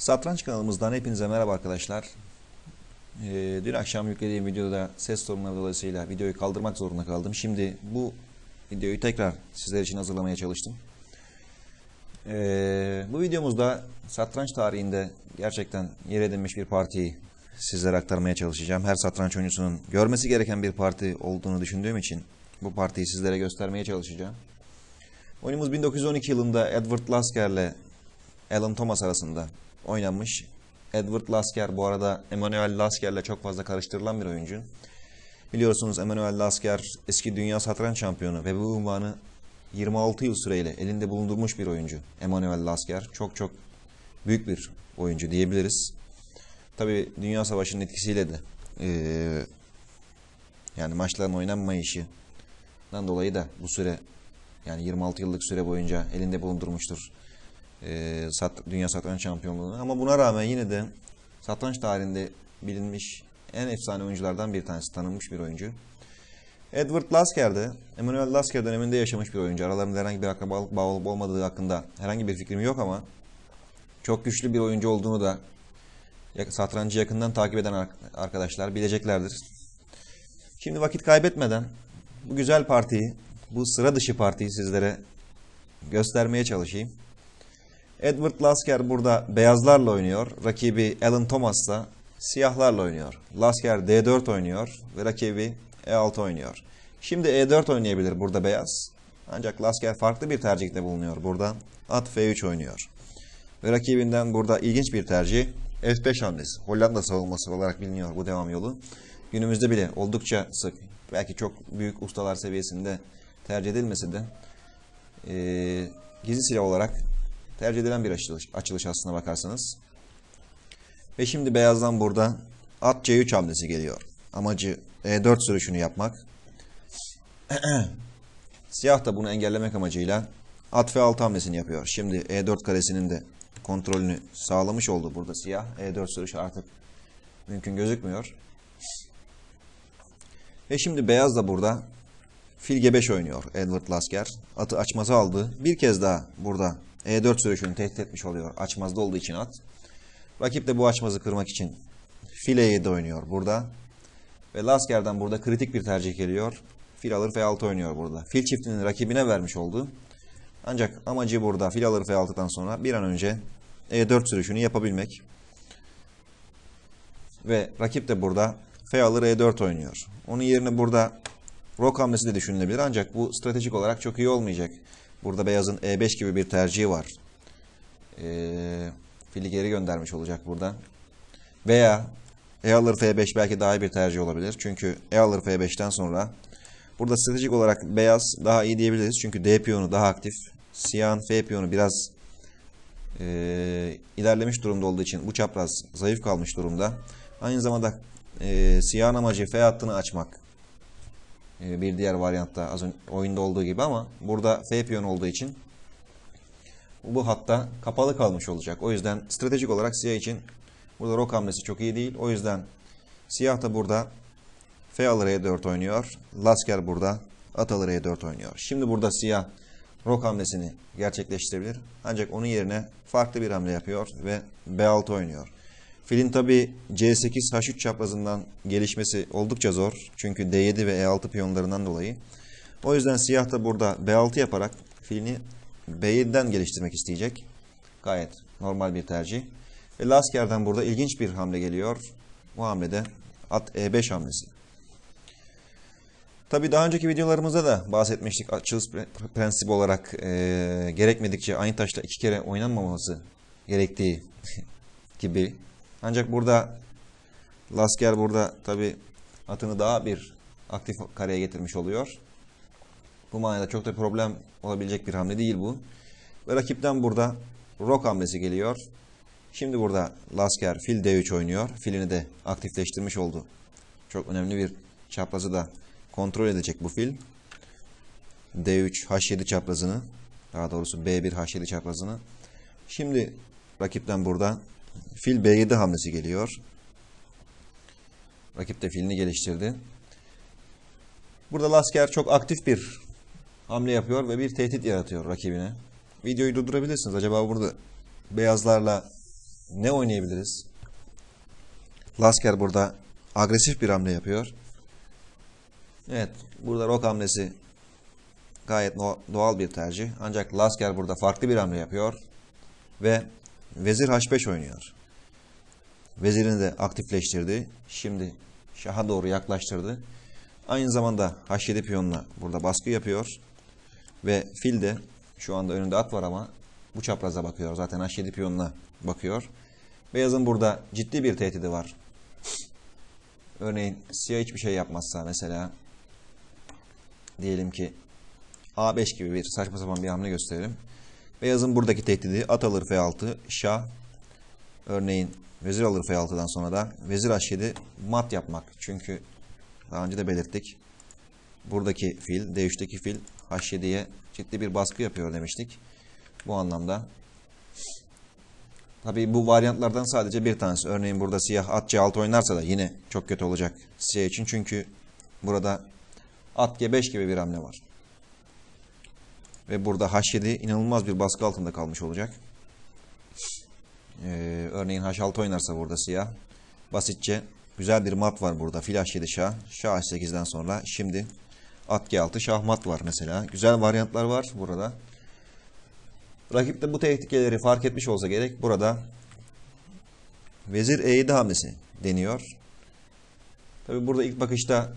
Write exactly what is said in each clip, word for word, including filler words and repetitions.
Satranç kanalımızdan hepinize merhaba arkadaşlar. Ee, dün akşam yüklediğim videoda ses sorunları dolayısıyla videoyu kaldırmak zorunda kaldım. Şimdi bu videoyu tekrar sizler için hazırlamaya çalıştım. Ee, bu videomuzda satranç tarihinde gerçekten yer edinmiş bir partiyi sizlere aktarmaya çalışacağım. Her satranç oyuncusunun görmesi gereken bir parti olduğunu düşündüğüm için bu partiyi sizlere göstermeye çalışacağım. Oyunumuz bin dokuz yüz on iki yılında Edward Lasker ile Alan Thomas arasında oynanmış. Edward Lasker bu arada Emanuel Lasker ile çok fazla karıştırılan bir oyuncu. Biliyorsunuz Emanuel Lasker eski dünya satranç şampiyonu ve bu unvanı yirmi altı yıl süreyle elinde bulundurmuş bir oyuncu. Emanuel Lasker çok çok büyük bir oyuncu diyebiliriz. Tabii Dünya Savaşı'nın etkisiyle de ee, yani maçların oynanmayışından dolayı da bu süre yani yirmi altı yıllık süre boyunca elinde bulundurmuştur e, sat, Dünya Satranç Şampiyonluğunu. Ama buna rağmen yine de satranç tarihinde bilinmiş en efsane oyunculardan bir tanesi, tanınmış bir oyuncu. Edward Lasker de Emanuel Lasker döneminde yaşamış bir oyuncu. Aralarında herhangi bir akrabalık bağı olup olmadığı hakkında herhangi bir fikrim yok ama çok güçlü bir oyuncu olduğunu da satrancı yakından takip eden arkadaşlar bileceklerdir. Şimdi vakit kaybetmeden bu güzel partiyi, bu sıra dışı partiyi sizlere göstermeye çalışayım. Edward Lasker burada beyazlarla oynuyor. Rakibi Alan Thomas da siyahlarla oynuyor. Lasker D dört oynuyor ve rakibi E altı oynuyor. Şimdi E dört oynayabilir burada beyaz. Ancak Lasker farklı bir tercihte bulunuyor burada. At F üç oynuyor. Ve rakibinden burada ilginç bir tercih F beş hamlesi. Hollanda savunması olarak biliniyor bu devam yolu. Günümüzde bile oldukça sık, belki çok büyük ustalar seviyesinde tercih edilmesi de e, gizli silah olarak tercih edilen bir açılış, açılış aslına bakarsanız. Ve şimdi beyazdan burada at C üç hamlesi geliyor. Amacı E dört sürüşünü yapmak. Siyah da bunu engellemek amacıyla at F altı hamlesini yapıyor. Şimdi E dört karesinin de kontrolünü sağlamış oldu burada siyah. E dört sürüşü artık mümkün gözükmüyor. Ve şimdi beyaz da burada fil G beş oynuyor Edward Lasker. Atı açmaza aldı. Bir kez daha burada E dört sürüşünü tehdit etmiş oluyor. Açmazda olduğu için at. Rakip de bu açmazı kırmak için fil E yedi oynuyor burada. Ve Lasker'den burada kritik bir tercih geliyor. Fil alır F altı oynuyor burada. Fil çiftinin rakibine vermiş oldu. Ancak amacı burada fil alır F altıdan sonra bir an önce E dört sürüşünü yapabilmek. Ve rakip de burada F alır E dört oynuyor. Onun yerine burada rok hamlesi de düşünülebilir. Ancak bu stratejik olarak çok iyi olmayacak. Burada beyazın E beş gibi bir tercihi var. Ee, fili geri göndermiş olacak burada. Veya E alır F beş belki daha iyi bir tercih olabilir. Çünkü E alır F beşten sonra burada stratejik olarak beyaz daha iyi diyebiliriz. Çünkü D piyonu daha aktif. Siyahın F piyonu biraz e, ilerlemiş durumda olduğu için bu çapraz zayıf kalmış durumda. Aynı zamanda e, siyahın amacı F hattını açmak. E, bir diğer varyantta az önce oyunda olduğu gibi ama burada F piyonu olduğu için bu hatta kapalı kalmış olacak. O yüzden stratejik olarak siyah için burada rok hamlesi çok iyi değil. O yüzden siyah da burada F alır E dört oynuyor. Lasker burada at alır E dört oynuyor. Şimdi burada siyah rok hamlesini gerçekleştirebilir. Ancak onun yerine farklı bir hamle yapıyor ve B altı oynuyor. Filin tabi C sekiz H üç çaprazından gelişmesi oldukça zor. Çünkü D yedi ve E altı piyonlarından dolayı. O yüzden siyah da burada B altı yaparak filini B yediden geliştirmek isteyecek. Gayet normal bir tercih. Ve Lasker'den burada ilginç bir hamle geliyor. Bu hamlede at E beş hamlesi. Tabi daha önceki videolarımızda da bahsetmiştik açılış prensibi olarak e, gerekmedikçe aynı taşla iki kere oynanmaması gerektiği gibi. Ancak burada Lasker burada tabi atını daha bir aktif kareye getirmiş oluyor. Bu manada çok da problem olabilecek bir hamle değil bu. Ve rakipten burada rok hamlesi geliyor. Şimdi burada Lasker fil D üç oynuyor. Filini de aktifleştirmiş oldu. Çok önemli bir çaprazı da kontrol edecek bu fil. D üç H yedi çaprazını, daha doğrusu B bir H yedi çaprazını. Şimdi rakipten burada fil B yedi hamlesi geliyor. Rakip de filini geliştirdi. Burada Lasker çok aktif bir hamle yapıyor ve bir tehdit yaratıyor rakibine. Videoyu durdurabilirsiniz. Acaba burada beyazlarla ne oynayabiliriz? Lasker burada agresif bir hamle yapıyor. Evet, burada rok hamlesi gayet doğal bir tercih. Ancak Lasker burada farklı bir hamle yapıyor. Ve vezir H beş oynuyor. Vezirini de aktifleştirdi. Şimdi şaha doğru yaklaştırdı. Aynı zamanda H yedi piyonla burada baskı yapıyor. Ve fil de şu anda önünde at var ama bu çapraza bakıyor. Zaten H yedi piyonla bakıyor. Beyazın burada ciddi bir tehdidi var. Örneğin siyah hiçbir şey yapmazsa mesela diyelim ki A beş gibi bir saçma sapan bir hamle gösterelim. Beyazın buradaki tehdidi at alır F altı, şah. Örneğin vezir alır F altıdan sonra da vezir H yedi mat yapmak. Çünkü daha önce de belirttik. Buradaki fil, D üç'teki fil H yedi'ye ciddi bir baskı yapıyor demiştik. Bu anlamda. Tabii bu varyantlardan sadece bir tanesi. Örneğin burada siyah at C altı oynarsa da yine çok kötü olacak siyah için. Çünkü burada at G beş gibi bir hamle var. Ve burada H yedi inanılmaz bir baskı altında kalmış olacak. Ee, örneğin H altı oynarsa burada siyah. Basitçe güzel bir mat var burada. Fil H yedi şah. Şah H sekiz'den sonra şimdi at G altı şah mat var mesela. Güzel varyantlar var burada. Rakip de bu tehlikeleri fark etmiş olsa gerek. Burada vezir E yedi hamlesi deniyor. Tabi burada ilk bakışta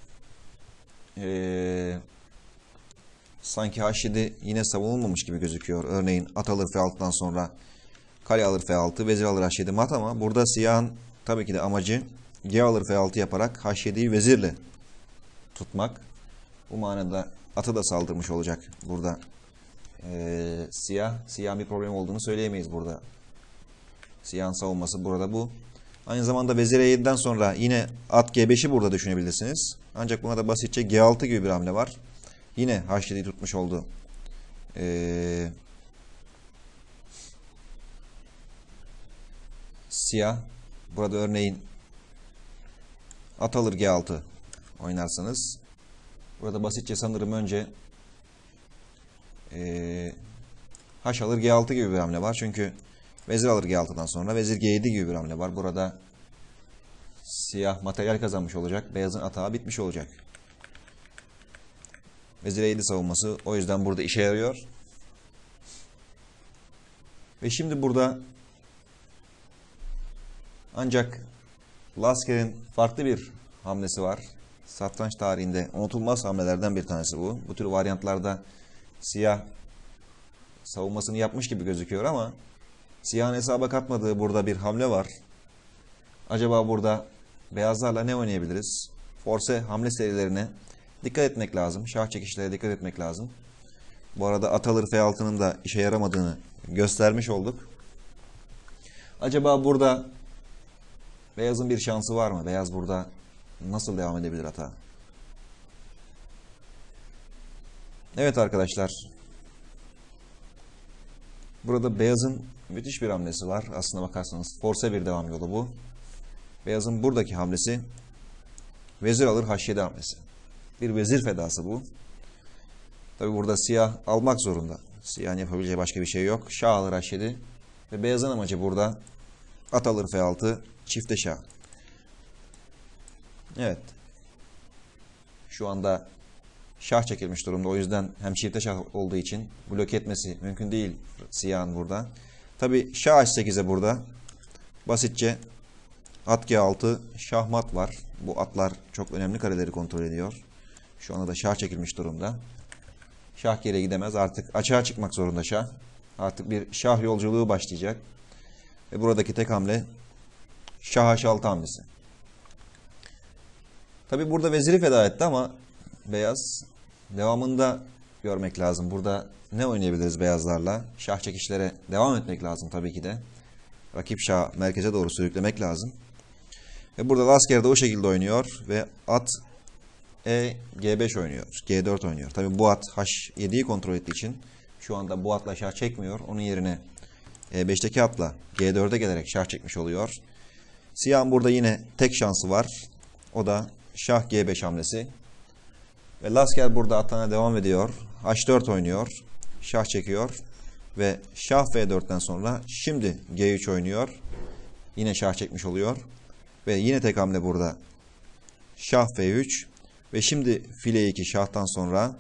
ee, sanki H yedi yine savunulmamış gibi gözüküyor. Örneğin at alır F altı'dan sonra kale alır F altı, vezir alır H yedi mat ama burada siyahın tabii ki de amacı G alır F altı yaparak H yedi'yi vezirle tutmak. Bu manada atı da saldırmış olacak burada. Ee, siyah, siyah bir problem olduğunu söyleyemeyiz burada. Siyahın savunması burada bu. Aynı zamanda vezir E yedi'den sonra yine at G beş'i burada düşünebilirsiniz. Ancak buna da basitçe G altı gibi bir hamle var. Yine H yedi'yi tutmuş oldu. Ee, siyah. Burada örneğin at alır G altı oynarsanız. Burada basitçe sanırım önce Ee, H alır G altı gibi bir hamle var. Çünkü vezir alır G altı'dan sonra vezir G yedi gibi bir hamle var. Burada siyah materyal kazanmış olacak. Beyazın atağı bitmiş olacak. Vezir E yedi savunması o yüzden burada işe yarıyor. Ve şimdi burada ancak Lasker'in farklı bir hamlesi var. Satranç tarihinde unutulmaz hamlelerden bir tanesi bu. Bu tür varyantlarda siyah savunmasını yapmış gibi gözüküyor ama siyahın hesaba katmadığı burada bir hamle var. Acaba burada beyazlarla ne oynayabiliriz? Force hamle serilerine dikkat etmek lazım. Şah çekişlere dikkat etmek lazım. Bu arada at alır F altı'nın da işe yaramadığını göstermiş olduk. Acaba burada beyazın bir şansı var mı? Beyaz burada nasıl devam edebilir ata? Evet arkadaşlar. Burada beyazın müthiş bir hamlesi var. Aslına bakarsanız force bir devam yolu bu. Beyazın buradaki hamlesi vezir alır H yedi hamlesi. Bir vezir fedası bu. Tabi burada siyah almak zorunda. Siyahın yapabileceği başka bir şey yok. Şah alır H yedi. Ve beyazın amacı burada at alır F altı, çifte şah. Evet. Şu anda şah çekilmiş durumda. O yüzden hem çifte şah olduğu için bloke etmesi mümkün değil siyahın burada. Tabi şah H sekiz'e burada basitçe at G altı, şah mat var. Bu atlar çok önemli kareleri kontrol ediyor. Şu anda da şah çekilmiş durumda. Şah geriye gidemez. Artık açığa çıkmak zorunda şah. Artık bir şah yolculuğu başlayacak. Ve buradaki tek hamle şah H altı hamlesi. Tabi burada veziri feda etti ama beyaz devamında görmek lazım. Burada ne oynayabiliriz beyazlarla? Şah çekişlere devam etmek lazım tabii ki de. Rakip şah merkeze doğru sürüklemek lazım. Ve burada Lasker de o şekilde oynuyor ve at E G beş oynuyor. G dört oynuyor. Tabii bu at H yedi'yi kontrol ettiği için şu anda bu atla şah çekmiyor. Onun yerine E beş'teki atla G dört'e gelerek şah çekmiş oluyor. Siyahın burada yine tek şansı var. O da şah G beş hamlesi. Ve Lasker burada atana devam ediyor. H dört oynuyor. Şah çekiyor. Ve şah F dörtten sonra şimdi G üç oynuyor. Yine şah çekmiş oluyor. Ve yine tek hamle burada. Şah F üç. Ve şimdi file iki şahtan sonra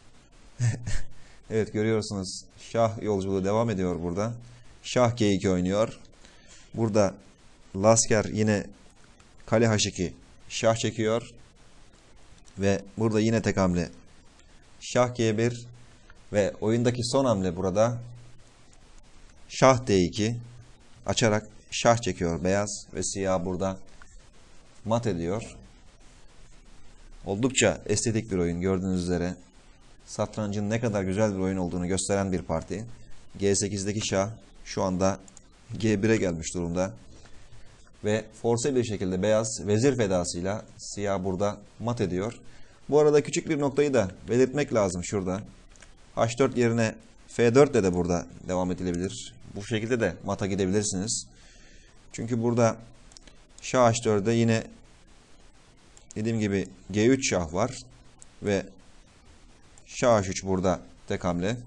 evet, görüyorsunuz şah yolculuğu devam ediyor burada. Şah G iki oynuyor. Burada Lasker yine kale H iki şah çekiyor. Ve burada yine tek hamle şah G bir ve oyundaki son hamle burada şah D iki açarak şah çekiyor beyaz ve siyah burada mat ediyor. Oldukça estetik bir oyun, gördüğünüz üzere. Satrancın ne kadar güzel bir oyun olduğunu gösteren bir parti. G sekizdeki şah şu anda G bire gelmiş durumda. Ve force bir şekilde beyaz vezir fedasıyla siyah burada mat ediyor. Bu arada küçük bir noktayı da belirtmek lazım şurada. H dört yerine F dört ile de burada devam edilebilir. Bu şekilde de mata gidebilirsiniz. Çünkü burada şah H dört'de yine dediğim gibi G üç şah var. Ve şah H üç burada tek hamle.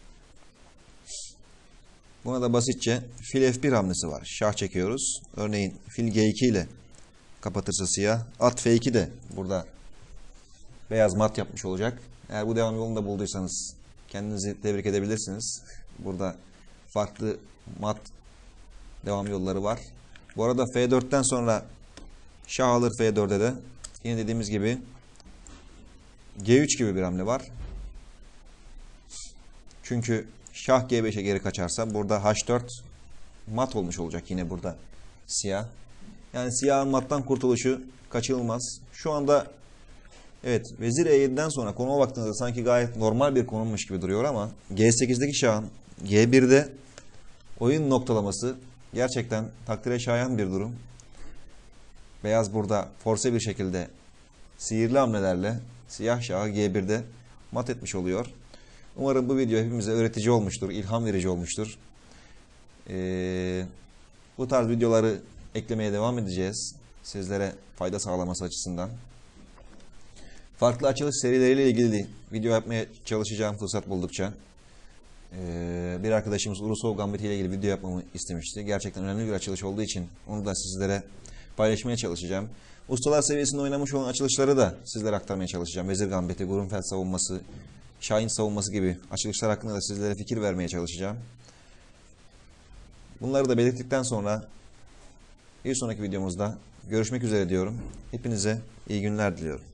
Buna da basitçe fil F bir hamlesi var. Şah çekiyoruz. Örneğin fil G iki ile kapatırsa siyah. At F iki de burada beyaz mat yapmış olacak. Eğer bu devam yolunu da bulduysanız kendinizi tebrik edebilirsiniz. Burada farklı mat devam yolları var. Bu arada F dört'ten sonra şah alır F dört'e de yine dediğimiz gibi G üç gibi bir hamle var. Çünkü şah G beşe geri kaçarsa burada H dört mat olmuş olacak yine burada siyah. Yani siyahın mattan kurtuluşu kaçınılmaz. Şu anda evet, vezir E yedi'den sonra konuma baktığınızda sanki gayet normal bir konummuş gibi duruyor ama G sekizdeki şahın G bir'de oyun noktalaması gerçekten takdire şayan bir durum. Beyaz burada force bir şekilde sihirli hamlelerle siyah şahı G bir'de mat etmiş oluyor. Umarım bu video hepimize öğretici olmuştur, ilham verici olmuştur. Ee, bu tarz videoları eklemeye devam edeceğiz. Sizlere fayda sağlaması açısından. Farklı açılış serileriyle ilgili video yapmaya çalışacağım fırsat buldukça. Ee, bir arkadaşımız Urusov Gambit ile ilgili video yapmamı istemişti. Gerçekten önemli bir açılış olduğu için onu da sizlere paylaşmaya çalışacağım. Ustalar seviyesinde oynamış olan açılışları da sizlere aktarmaya çalışacağım. Vezir Gambit'i, Grunfeld savunması, Şahin savunması gibi açılışlar hakkında da sizlere fikir vermeye çalışacağım. Bunları da belirttikten sonra bir sonraki videomuzda görüşmek üzere diyorum. Hepinize iyi günler diliyorum.